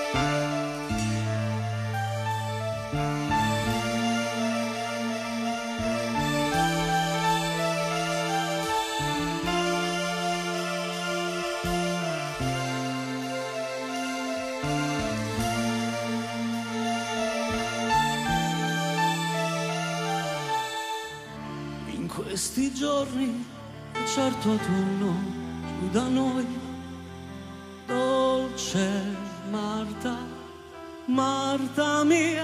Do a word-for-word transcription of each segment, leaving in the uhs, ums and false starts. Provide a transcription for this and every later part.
Questi giorni, certo autunno, qui da noi, dolce Marta, Marta mia,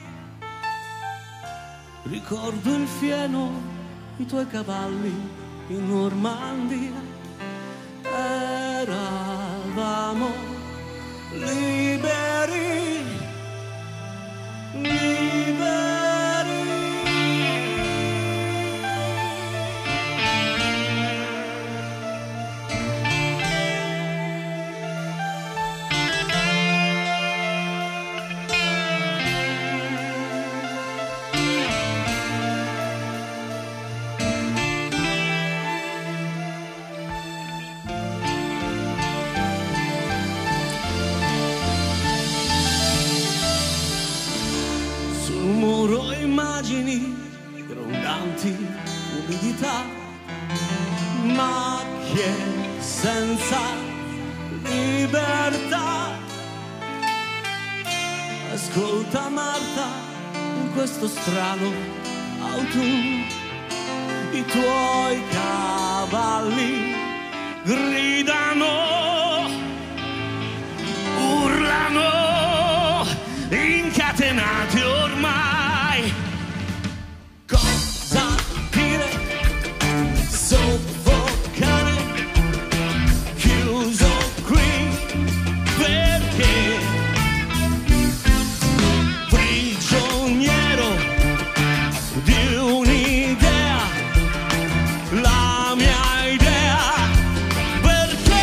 ricordo il fieno, i tuoi cavalli in Normandia, eravamo liberi, liberi. Immagini grondanti, umidità, macchie senza libertà. Ascolta Marta, in questo strano autunno, i tuoi cavalli gridano, urlano, incatenati ormai. Cosa dire? Soffocare, chiuso qui, perché prigioniero di un'idea, la mia idea, perché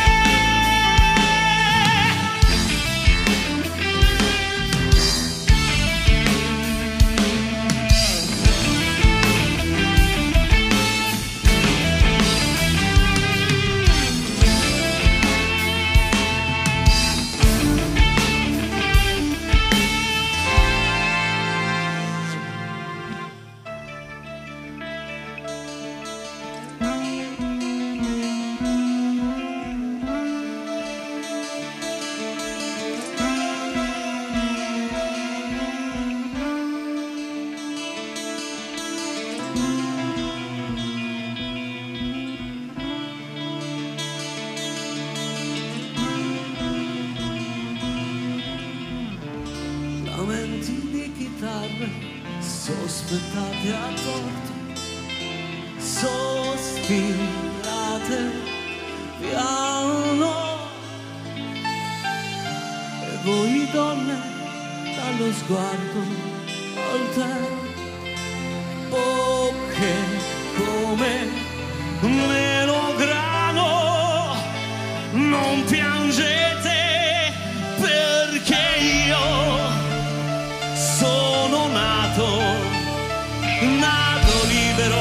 lamenti di chitarre sospettate a torto, sospirate piano, e voi donne dallo sguardo al tempo che come melograno non piangete, perché io sono nato, nato libero,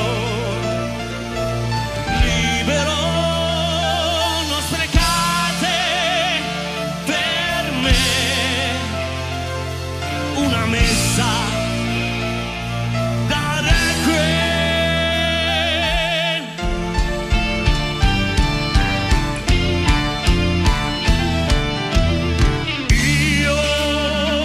libero, non sprecate per me una messa da requiem. Io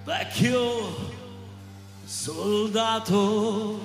vecchio soldato.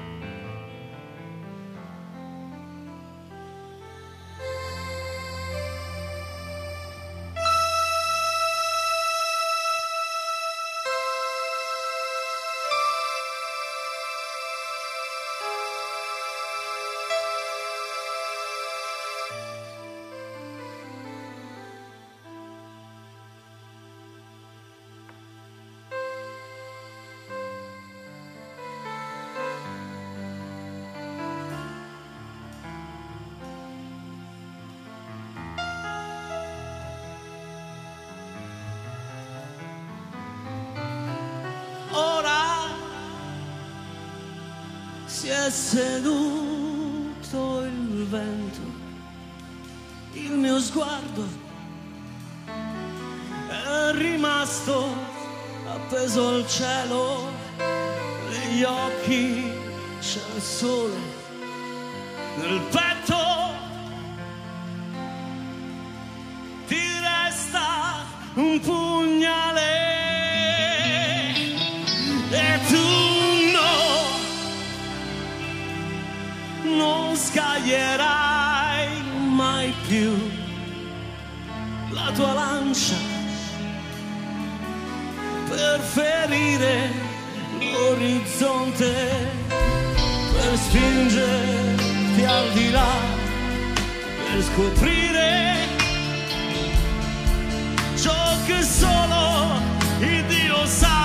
Si è seduto il vento, il mio sguardo è rimasto appeso al cielo, negli occhi c'è il sole, nel petto ti resta un pugnale e tu non scaglierai mai più la tua lancia per ferire l'orizzonte, per spingerti al di là, per scoprire ciò che solo il Dio sa.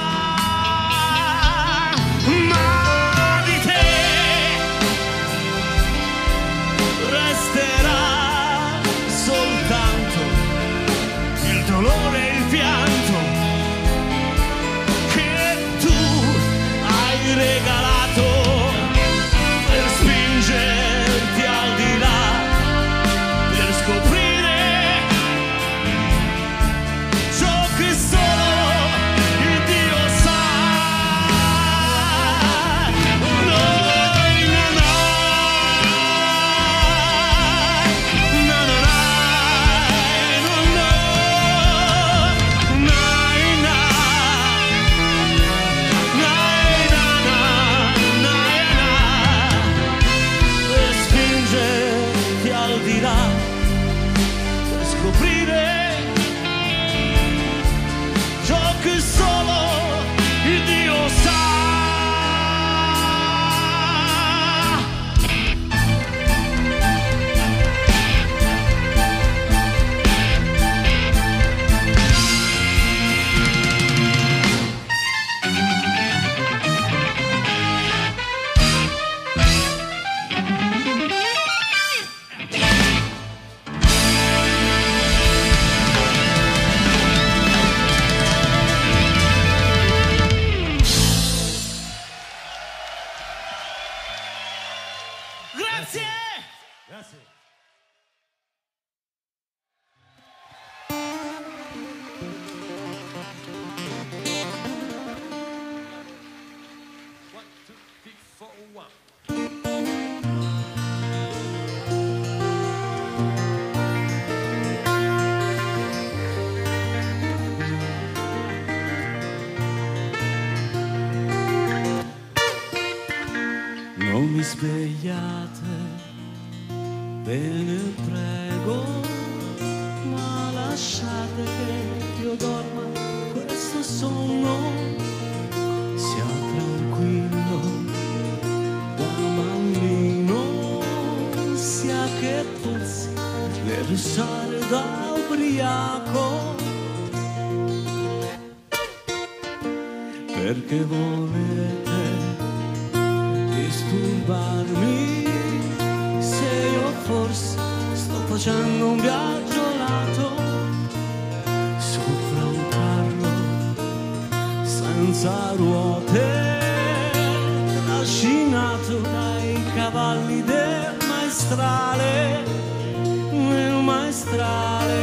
Resterà soltanto il dolore e il pianto che tu hai regalato per spingerti al di là, per scoprire ciò che solo il Dio sa. Grazie! Grazie. One, two, three, four, one. Non mi svegliate, ve ne prego, ma lasciate che io dorma questo sonno, sia tranquillo da bambino, sia che pozzi nel russare da ubriaco, perché volete disturbarmi se io forse sto facendo un viaggio lato sopra un carro senza ruote, trascinato dai cavalli del maestrale, nel maestrale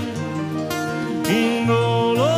in volo.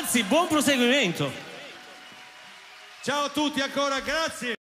ragazzi, buon proseguimento. Ciao a tutti ancora, grazie.